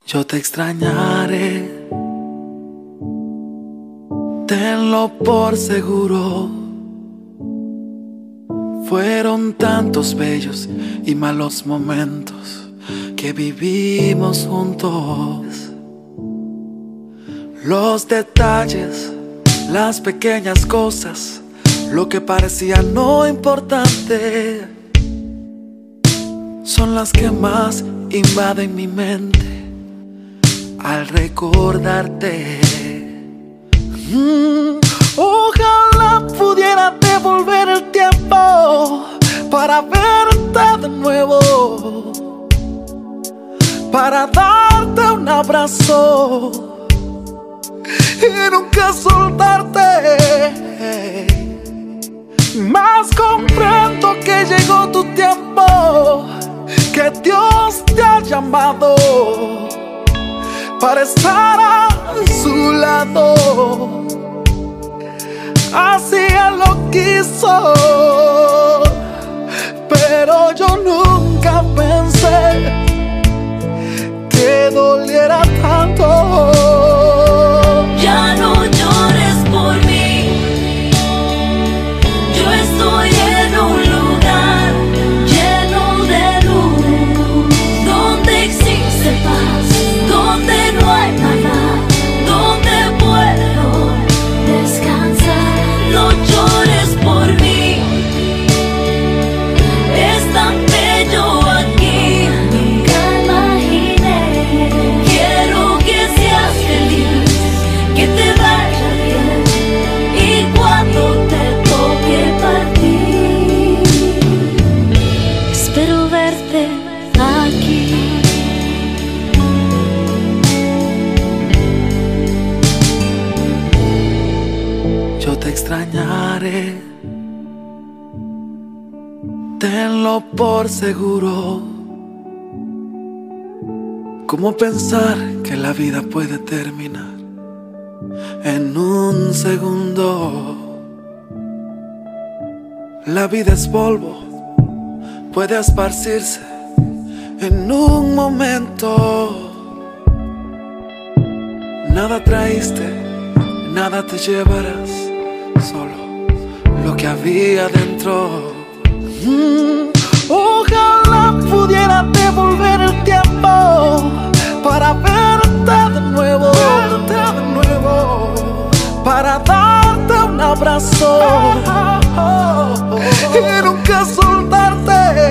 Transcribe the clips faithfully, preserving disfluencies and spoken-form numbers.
Yo te extrañaré, tenlo por seguro. Fueron tantos bellos y malos momentos que vivimos juntos. Los detalles, las pequeñas cosas, lo que parecía no importante, son las que más invaden mi mente al recordarte. mm, Ojalá pudiera devolver el tiempo para verte de nuevo, para darte un abrazo y nunca soltarte. Mas comprendo que llegó tu tiempo, que Dios te ha llamado para estar a su lado. Así Él lo quiso, pero yo nunca pensé que doliera tanto. Ya no llores por mí, yo estoy en un lugar lleno de luz, donde existe paz, donde no hay nada, donde puedo descansar. No llores por mí, es tan bello aquí, nunca imaginé. Quiero que seas feliz, que te vaya bien, y cuando te toque partir, espero verte aquí. Yo te extrañaré, tenlo por seguro. ¿Cómo pensar que la vida puede terminar en un segundo? La vida es polvo, puede esparcirse en un momento. Nada traíste, nada te llevarás, solo lo que había dentro. Mm, Ojalá pudiera devolver el tiempo para verte de nuevo, verte de nuevo, para darte un abrazo y nunca soltarte.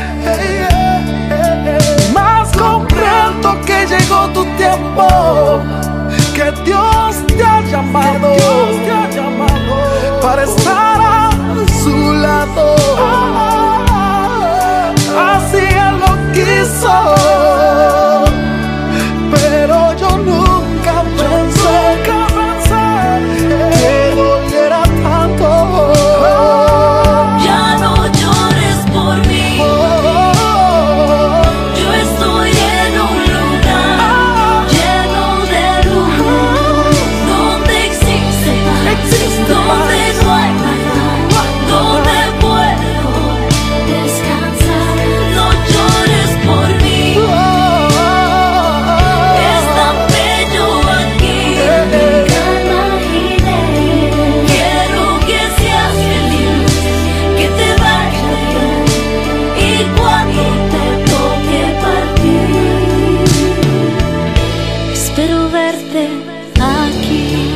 Mas comprendo que llegó tu tiempo, que Dios te ha llamado, Dios te ha llamado para estar a su lado. Así Él lo quiso, pero yo nunca pensé que doliera tanto. Ya no llores por mí, yo estoy en un lugar lleno de luz, donde existe paz, donde no hay nada, donde puedo descansar. No llores por mí, es tan bello aquí, nunca imaginé. Quiero que seas feliz, que te vaya bien, y cuando te toque partir, espero verte aquí.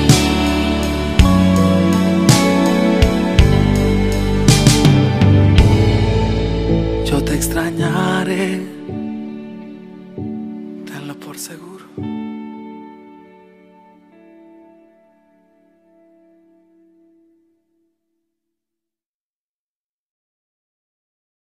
Yo te extrañaré, tenlo por seguro.